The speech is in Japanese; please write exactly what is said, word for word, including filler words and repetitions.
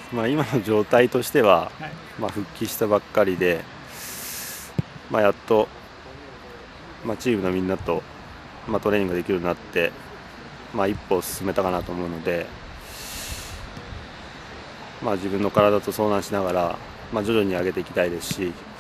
まあ、今の状態としては、 はい。 まあ、復帰したばっかりで、まあ、やっと、まあ、チームのみんなと、まあ、トレーニングできるようになって、まあ、一歩進めたかなと思うので、まあ、自分の体と相談しながら、まあ、徐々に上げていきたいですし、